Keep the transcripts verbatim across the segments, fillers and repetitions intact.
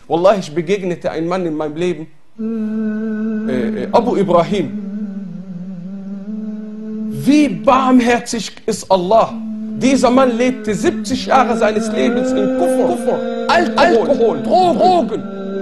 Wallahi, ich begegnete einen Mann in meinem Leben, äh, Abu Ibrahim. Wie barmherzig ist Allah. Dieser Mann lebte siebzig Jahre seines Lebens in Kufr, Kufr Alkohol, Alkohol Drogen. Drogen.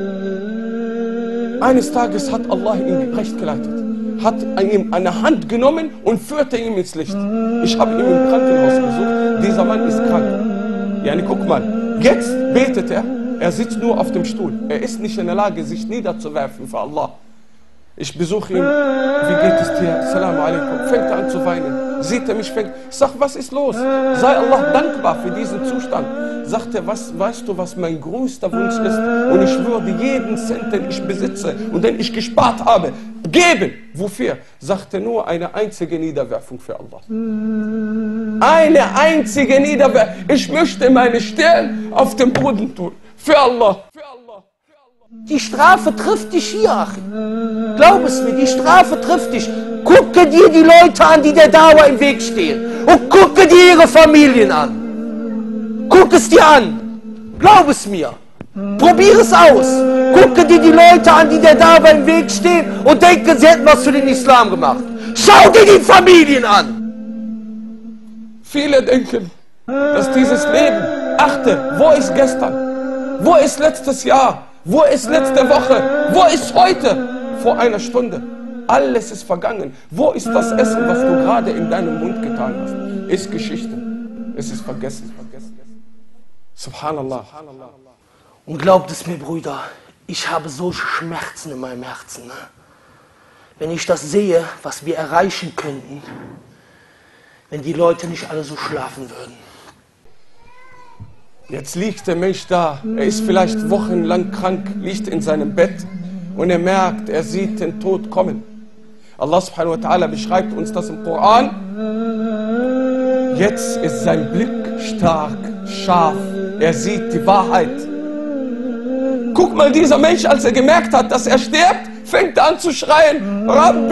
Eines Tages hat Allah ihn recht geleitet, hat ihm eine Hand genommen und führte ihn ins Licht. Ich habe ihn im Krankenhaus besucht. Dieser Mann ist krank. Ja, guck mal, jetzt betet er. Er sitzt nur auf dem Stuhl. Er ist nicht in der Lage, sich niederzuwerfen für Allah. Ich besuche ihn. Wie geht es dir? Assalamu alaikum. Fängt er an zu weinen. Sieht er mich, fängt. Ich sag, was ist los? Sei Allah dankbar für diesen Zustand. Sagt er, was, weißt du, was mein größter Wunsch ist? Und ich würde jeden Cent, den ich besitze und den ich gespart habe, geben. Wofür? Sagt er, nur eine einzige Niederwerfung für Allah. Eine einzige Niederwerfung. Ich möchte meine Stirn auf den Boden tun. Für Allah. Für Allah. Die Strafe trifft dich hier, Achim. Glaub es mir, die Strafe trifft dich. Gucke dir die Leute an, die der Dauer im Weg stehen. Und gucke dir ihre Familien an. Guck es dir an. Glaub es mir. Probier es aus. Gucke dir die Leute an, die der Dauer im Weg stehen und denke, sie hätten was für den Islam gemacht. Schau dir die Familien an. Viele denken, dass dieses Leben, achte, wo ist gestern? Wo ist letztes Jahr? Wo ist letzte Woche? Wo ist heute? Vor einer Stunde. Alles ist vergangen. Wo ist das Essen, was du gerade in deinem Mund getan hast? Ist Geschichte. Es ist vergessen. Subhanallah. Und glaubt es mir, Brüder, ich habe so Schmerzen in meinem Herzen. Ne? Wenn ich das sehe, was wir erreichen könnten, wenn die Leute nicht alle so schlafen würden. Jetzt liegt der Mensch da, er ist vielleicht wochenlang krank, liegt in seinem Bett und er merkt, er sieht den Tod kommen. Allah subhanahu wa ta'ala beschreibt uns das im Koran. Jetzt ist sein Blick stark, scharf, er sieht die Wahrheit. Guck mal, dieser Mensch, als er gemerkt hat, dass er stirbt, fängt an zu schreien, Rabbi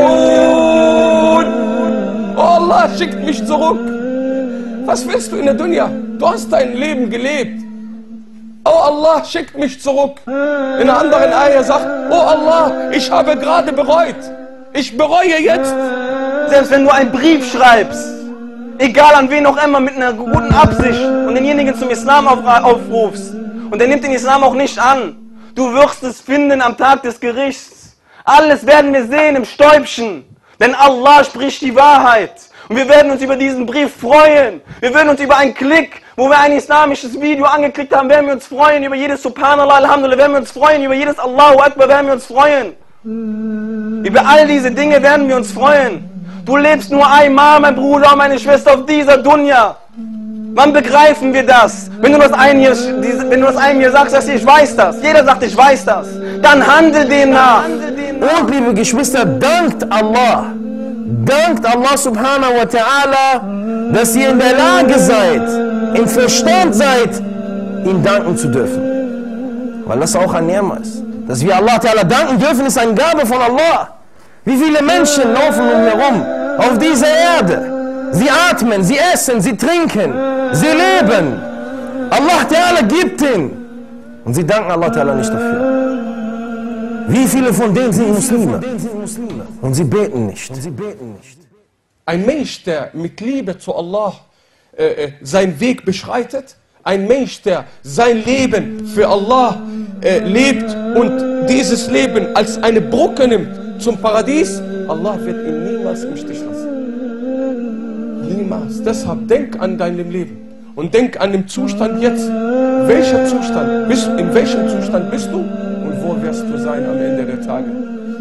irji'un. Oh Allah, schickt mich zurück. Was willst du in der Dunya? Du hast dein Leben gelebt. Oh Allah, schickt mich zurück. In einer anderen Ayah sagt, oh Allah, ich habe gerade bereut. Ich bereue jetzt. Selbst wenn du einen Brief schreibst, egal an wen auch immer, mit einer guten Absicht und denjenigen zum Islam auf, aufrufst und der nimmt den Islam auch nicht an, du wirst es finden am Tag des Gerichts. Alles werden wir sehen im Stäubchen, denn Allah spricht die Wahrheit. Und wir werden uns über diesen Brief freuen. Wir werden uns über einen Klick, wo wir ein islamisches Video angeklickt haben, werden wir uns freuen. Über jedes Subhanallah, Alhamdulillah, werden wir uns freuen. Über jedes Allahu Akbar werden wir uns freuen. Über all diese Dinge werden wir uns freuen. Du lebst nur einmal, mein Bruder und meine Schwester, auf dieser Dunya. Wann begreifen wir das? Wenn du das einem hier, wenn du das einem hier sagst, dass ich weiß das. Jeder sagt, ich weiß das. Dann handel demnach. Und liebe Geschwister, dankt Allah. Dankt Allah subhanahu wa ta'ala, dass ihr in der Lage seid, im Verstand seid, ihm danken zu dürfen. Weil das auch ein Ni'ma ist. Dass wir Allah ta'ala danken dürfen, ist eine Gabe von Allah. Wie viele Menschen laufen umherum auf dieser Erde? Sie atmen, sie essen, sie trinken, sie leben. Allah ta'ala gibt ihnen. Und sie danken Allah ta'ala nicht dafür. Wie viele von denen sind Muslime? Und sie beten nicht. Ein Mensch, der mit Liebe zu Allah äh, seinen Weg beschreitet, ein Mensch, der sein Leben für Allah äh, lebt und dieses Leben als eine Brücke nimmt zum Paradies, Allah wird ihn niemals im Stich lassen. Niemals. Deshalb denk an deinem Leben und denk an den Zustand jetzt. Welcher Zustand bist du? In welchem Zustand bist du? Und wo wirst du sein am Ende der Tage?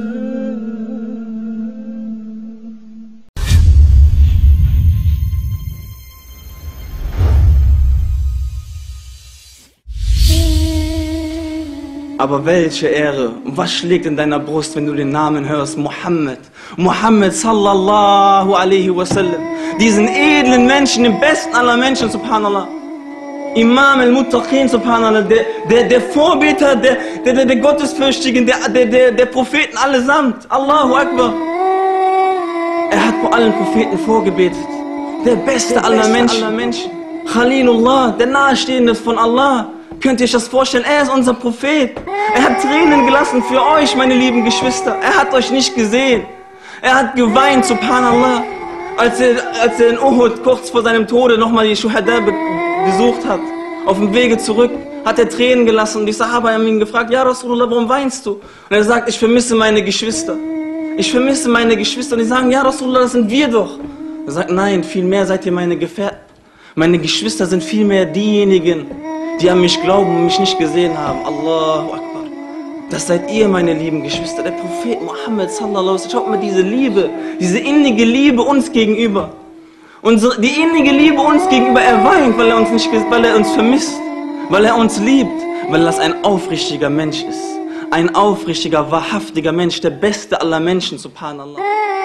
Aber welche Ehre und was schlägt in deiner Brust, wenn du den Namen hörst, Muhammad, Muhammad sallallahu alaihi wasallam, diesen edlen Menschen, den besten aller Menschen, subhanallah, Imam al-Muttaqin, subhanallah, der, der, der Vorbeter, der, der, der, der Gottesfürchtigen, der, der, der, der Propheten allesamt, Allahu Akbar. Er hat vor allen Propheten vorgebetet, der beste, der aller, beste Menschen. aller Menschen, Khalilullah, der Nahestehende von Allah, Könnt ihr euch das vorstellen? Er ist unser Prophet. Er hat Tränen gelassen für euch, meine lieben Geschwister. Er hat euch nicht gesehen. Er hat geweint, subhanallah, als er, als er in Uhud kurz vor seinem Tode nochmal die Shuhada be besucht hat. Auf dem Wege zurück hat er Tränen gelassen und die Sahaba haben ihn gefragt, ja Rasulullah, warum weinst du? Und er sagt, ich vermisse meine Geschwister. Ich vermisse meine Geschwister. Und die sagen, ja Rasulullah, das sind wir doch. Er sagt, nein, vielmehr seid ihr meine Gefährten. Meine Geschwister sind vielmehr diejenigen, die an mich glauben und mich nicht gesehen haben. Allahu Akbar. Das seid ihr, meine lieben Geschwister. Der Prophet Muhammad sallallahu alaihi wasallam. Schaut mal diese Liebe, diese innige Liebe uns gegenüber. Unsere, die innige Liebe uns gegenüber, er weint, weil er uns nicht, weil er uns vermisst, weil er uns liebt, weil das ein aufrichtiger Mensch ist. Ein aufrichtiger, wahrhaftiger Mensch, der beste aller Menschen, subhanallah.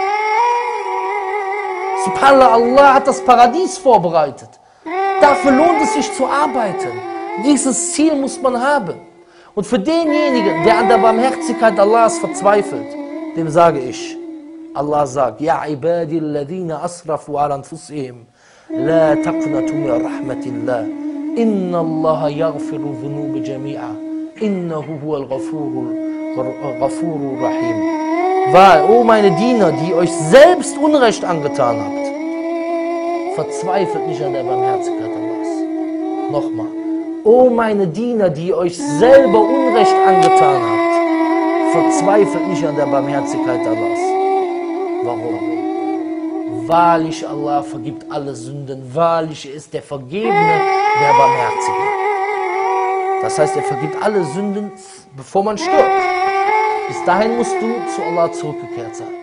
Subhanallah, Allah hat das Paradies vorbereitet. Dafür lohnt es sich zu arbeiten. Dieses Ziel muss man haben. Und für denjenigen, der an der Barmherzigkeit Allahs verzweifelt, dem sage ich, Allah sagt, Ja ibadi alladhina asrafu ala anfusihim, la taqnatu min rahmatillah, inna Allah yaghfiru dhunuba jami'a, innahu huwal ghafurur rahim. Weil, o meine Diener, die euch selbst Unrecht angetan habt, verzweifelt nicht an der Barmherzigkeit Allahs. Nochmal. O meine Diener, die euch selber Unrecht angetan habt, verzweifelt nicht an der Barmherzigkeit Allahs. Warum? Wahrlich, Allah vergibt alle Sünden. Wahrlich ist der Vergebene, der Barmherzige. Das heißt, er vergibt alle Sünden, bevor man stirbt. Bis dahin musst du zu Allah zurückgekehrt sein.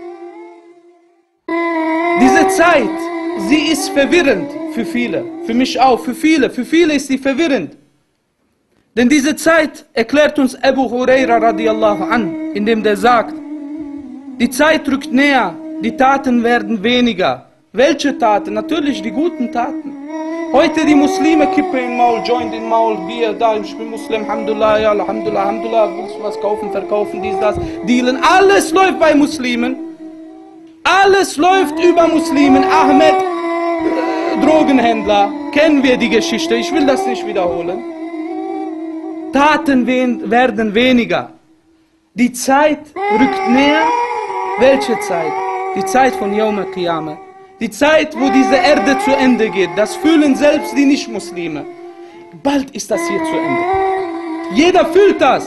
Diese Zeit, sie ist verwirrend für viele. Für mich auch, für viele. Für viele ist sie verwirrend. Denn diese Zeit erklärt uns Abu Huraira radiallahu an, indem der sagt, die Zeit rückt näher, die Taten werden weniger. Welche Taten? Natürlich die guten Taten. Heute die Muslime Kippe in Maul, Joint in Maul, Bier, da, ich bin Muslim, Alhamdulillah, ja, Alhamdulillah, Alhamdulillah, willst du was kaufen, verkaufen, dies, das, dealen. Alles läuft bei Muslimen. Alles läuft über Muslimen. Ahmed, äh, Drogenhändler, kennen wir die Geschichte, ich will das nicht wiederholen. Taten werden weniger. Die Zeit rückt näher. Welche Zeit? Die Zeit von Yawm al-Qiyamah. Die Zeit, wo diese Erde zu Ende geht. Das fühlen selbst die Nicht-Muslime. Bald ist das hier zu Ende. Jeder fühlt das.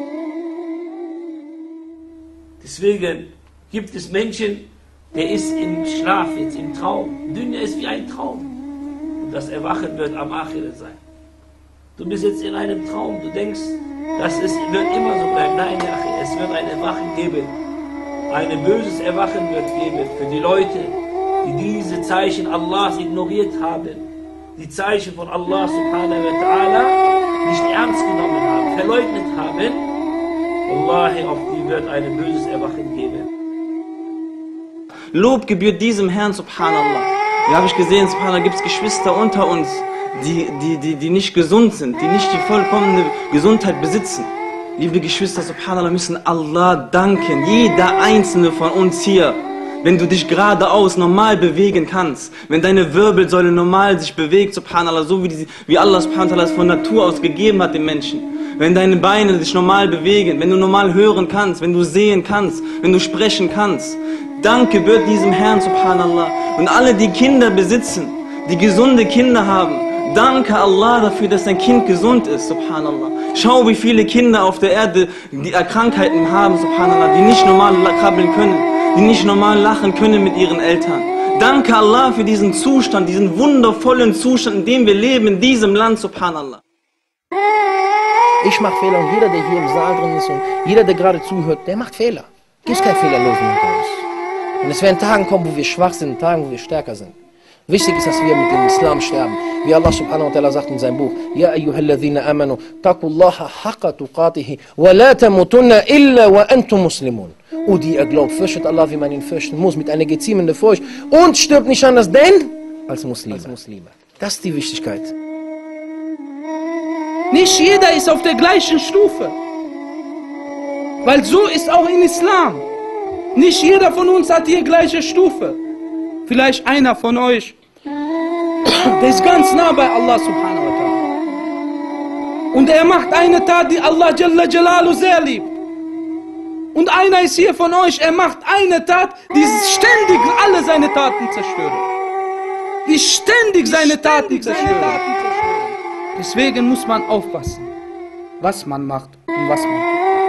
Deswegen gibt es Menschen, der ist im Schlaf jetzt, im Traum. Dunya ist wie ein Traum. Und das Erwachen wird am Akhirah sein. Du bist jetzt in einem Traum, du denkst, das ist, wird immer so bleiben. Nein, es wird ein Erwachen geben. Ein böses Erwachen wird geben für die Leute, die diese Zeichen Allahs ignoriert haben. Die Zeichen von Allah subhanahu wa ta'ala nicht ernst genommen haben, verleugnet haben. Wallahi, auf die wird ein böses Erwachen geben. Lob gebührt diesem Herrn, subhanallah. Da habe ich gesehen, subhanallah, gibt es Geschwister unter uns, die, die, die, die nicht gesund sind, die nicht die vollkommene Gesundheit besitzen. Liebe Geschwister, subhanallah, müssen Allah danken, jeder einzelne von uns hier. Wenn du dich geradeaus normal bewegen kannst, wenn deine Wirbelsäule normal sich bewegt, subhanallah, so wie, die, wie Allah subhanallah es von Natur aus gegeben hat dem Menschen. Wenn deine Beine sich normal bewegen, wenn du normal hören kannst, wenn du sehen kannst, wenn du sprechen kannst. Dank gebührt diesem Herrn, subhanallah. Und alle, die Kinder besitzen, die gesunde Kinder haben, danke Allah dafür, dass dein Kind gesund ist, subhanallah. Schau, wie viele Kinder auf der Erde die Krankheiten haben, subhanallah, die nicht normal krabbeln können, die nicht normal lachen können mit ihren Eltern. Danke Allah für diesen Zustand, diesen wundervollen Zustand, in dem wir leben, in diesem Land, subhanallah. Ich mache Fehler und jeder, der hier im Saal drin ist und jeder, der gerade zuhört, der macht Fehler. Gibt keinen Fehlerlosen unter uns. Und es werden Tage kommen, wo wir schwach sind, Tagen, wo wir stärker sind. Wichtig ist, dass wir mit dem Islam sterben. Wie Allah subhanahu wa ta'ala sagt in seinem Buch, Ja ayyuhalladhina amanu, taqullaha haqqa tuqatihi, wa la tamutunna illa wa antum muslimun. O die ihr glaubt, fürchtet Allah, wie man ihn fürchten muss, mit einer geziemenden Furcht und stirbt nicht anders, denn als Muslime. Als Muslime. Das ist die Wichtigkeit. Nicht jeder ist auf der gleichen Stufe. Weil so ist auch in Islam. Nicht jeder von uns hat die gleiche Stufe. Vielleicht einer von euch, der ist ganz nah bei Allah subhanahu wa ta'ala. Und er macht eine Tat, die Allah Jalla Jalalu sehr liebt. Und einer ist hier von euch, er macht eine Tat, die ständig alle seine Taten zerstören. Die ständig seine Taten zerstören. Deswegen muss man aufpassen, was man macht und was man tut.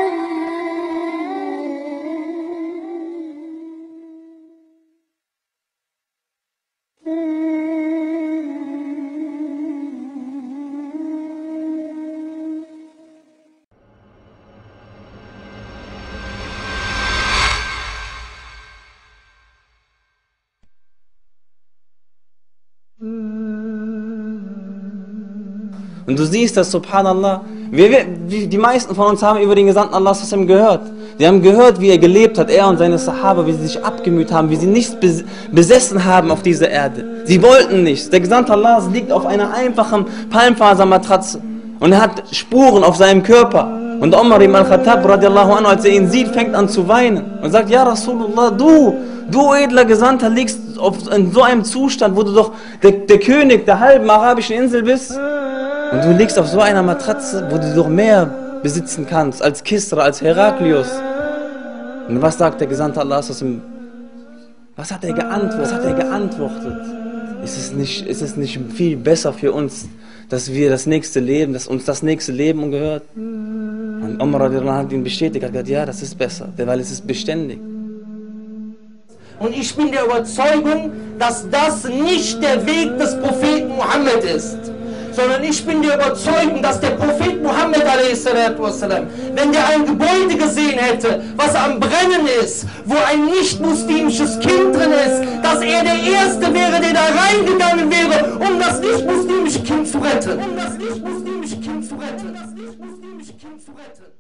Und du siehst das, subhanallah, wir, wir, die meisten von uns haben über den Gesandten Allah gehört. Sie haben gehört, wie er gelebt hat, er und seine Sahaba, wie sie sich abgemüht haben, wie sie nichts besessen haben auf dieser Erde. Sie wollten nichts. Der Gesandte Allah liegt auf einer einfachen Palmfasermatratze und er hat Spuren auf seinem Körper. Und Umar ibn al-Khattab, radiallahu anhu, als er ihn sieht, fängt an zu weinen und sagt, ja Rasulullah, du, du edler Gesandter, liegst auf, in so einem Zustand, wo du doch der, der König der halben arabischen Insel bist. Und du liegst auf so einer Matratze, wo du doch mehr besitzen kannst, als Kisra, als Heraklius. Und was sagt der Gesandte Allah? Was hat er geantwortet? Was hat er geantwortet? Ist es nicht, ist es nicht viel besser für uns, dass wir das nächste Leben, dass uns das nächste Leben gehört? Und Umar hat ihn bestätigt, hat gesagt, ja, das ist besser, weil es ist beständig. Und ich bin der Überzeugung, dass das nicht der Weg des Propheten Mohammed ist, sondern ich bin der Überzeugung, dass der Prophet Mohammed, wenn der ein Gebäude gesehen hätte, was am Brennen ist, wo ein nicht-muslimisches Kind drin ist, dass er der Erste wäre, der da reingegangen wäre, um das nicht-muslimische Kind zu retten. Um das nicht-muslimische Kind zu retten. Das nicht-muslimische Kind zu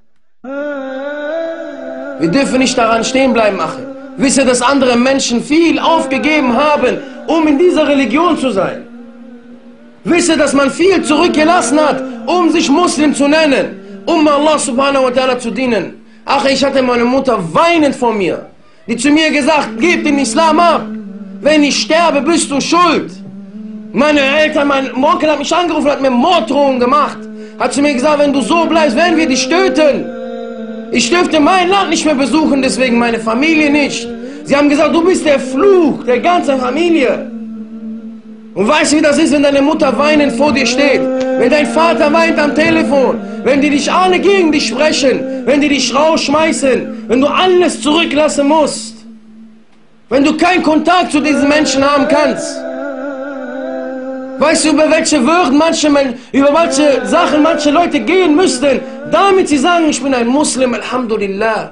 retten. Wir dürfen nicht daran stehen bleiben, Ache. Wisse, dass andere Menschen viel aufgegeben haben, um in dieser Religion zu sein. Wisse, dass man viel zurückgelassen hat, um sich Muslim zu nennen, um Allah subhanahu wa ta'ala zu dienen. Ach, ich hatte meine Mutter weinend vor mir, die zu mir gesagt, gib den Islam ab. Wenn ich sterbe, bist du schuld. Meine Eltern, mein Onkel hat mich angerufen, hat mir Morddrohungen gemacht. Hat zu mir gesagt, wenn du so bleibst, werden wir dich töten. Ich dürfte mein Land nicht mehr besuchen, deswegen meine Familie nicht. Sie haben gesagt, du bist der Fluch der ganzen Familie. Und weißt du, wie das ist, wenn deine Mutter weinend vor dir steht? Wenn dein Vater weint am Telefon, wenn die dich alle gegen dich sprechen, wenn die dich rausschmeißen, wenn du alles zurücklassen musst, wenn du keinen Kontakt zu diesen Menschen haben kannst. Weißt du, über welche Würden manche, über welche Sachen manche Leute gehen müssten, damit sie sagen, ich bin ein Muslim, Alhamdulillah.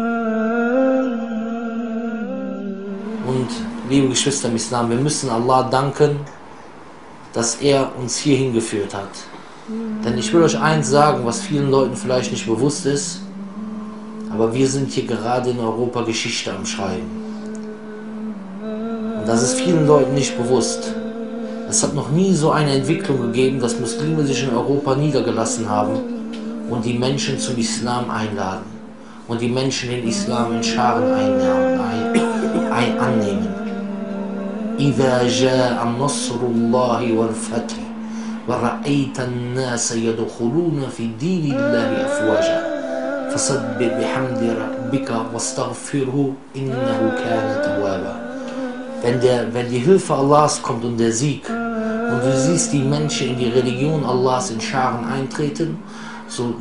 Und liebe Geschwister im Islam, wir müssen Allah danken, dass er uns hierhin geführt hat. Denn ich will euch eins sagen, was vielen Leuten vielleicht nicht bewusst ist, aber wir sind hier gerade in Europa Geschichte am Schreiben. Und das ist vielen Leuten nicht bewusst. Es hat noch nie so eine Entwicklung gegeben, dass Muslime sich in Europa niedergelassen haben und die Menschen zum Islam einladen und die Menschen den Islam in Scharen einnehmen, ein, ein, annehmen. إذا جاء نصر الله والفتح ورأيت الناس يدخلون في دين الله أفواجا فسبح بحمد ربك واستغفره إنه كان توابا. Wenn, der, wenn die Hilfe Allahs kommt und der Sieg und du siehst die Menschen in die Religion Allahs in Scharen eintreten, so,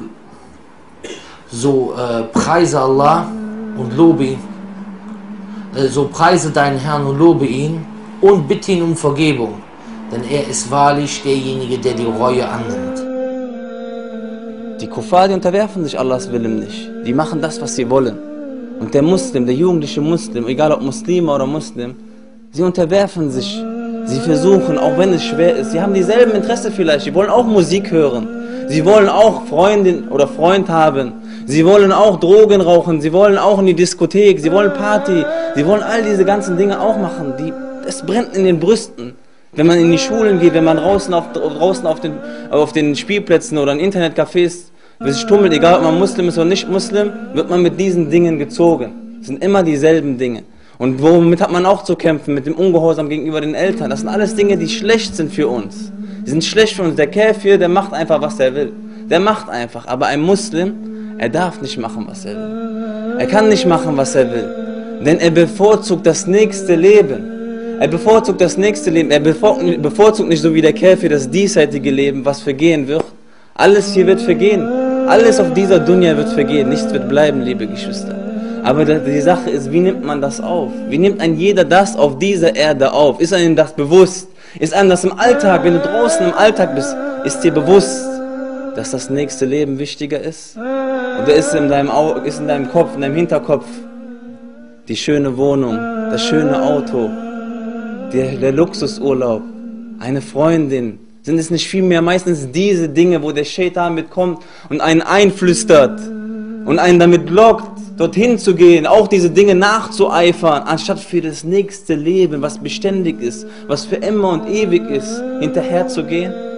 so äh, preise Allah und lobe ihn, äh, so preise deinen Herrn und lobe ihn und bitte ihn um Vergebung, denn er ist wahrlich derjenige, der die Reue annimmt. Die Kuffar, die unterwerfen sich Allahs Willen nicht. Die machen das, was sie wollen. Und der Muslim, der jugendliche Muslim, egal ob Muslime oder Muslim, sie unterwerfen sich. Sie versuchen, auch wenn es schwer ist, sie haben dieselben Interesse vielleicht. Sie wollen auch Musik hören. Sie wollen auch Freundin oder Freund haben. Sie wollen auch Drogen rauchen. Sie wollen auch in die Diskothek. Sie wollen Party. Sie wollen all diese ganzen Dinge auch machen. Die, es brennt in den Brüsten. Wenn man in die Schulen geht, wenn man draußen auf, draußen auf, den, auf den Spielplätzen oder in Internetcafés sich tummelt, egal ob man Muslim ist oder nicht Muslim, wird man mit diesen Dingen gezogen. Es sind immer dieselben Dinge. Und womit hat man auch zu kämpfen? Mit dem Ungehorsam gegenüber den Eltern. Das sind alles Dinge, die schlecht sind für uns. Die sind schlecht für uns. Der Käfir, der macht einfach, was er will. Der macht einfach. Aber ein Muslim, er darf nicht machen, was er will. Er kann nicht machen, was er will. Denn er bevorzugt das nächste Leben. Er bevorzugt das nächste Leben. Er bevorzugt nicht so wie der Käfer das diesseitige Leben, was vergehen wird. Alles hier wird vergehen. Alles auf dieser Dunya wird vergehen. Nichts wird bleiben, liebe Geschwister. Aber die Sache ist, wie nimmt man das auf? Wie nimmt ein jeder das auf dieser Erde auf? Ist einem das bewusst? Ist einem das im Alltag, wenn du draußen im Alltag bist, ist dir bewusst, dass das nächste Leben wichtiger ist? Oder ist in deinem, Au ist in deinem Kopf, in deinem Hinterkopf die schöne Wohnung, das schöne Auto, der, der Luxusurlaub, eine Freundin? Sind es nicht vielmehr meistens diese Dinge, wo der Shaitan mitkommt und einen einflüstert und einen damit lockt, dorthin zu gehen, auch diese Dinge nachzueifern, anstatt für das nächste Leben, was beständig ist, was für immer und ewig ist, hinterher zu gehen?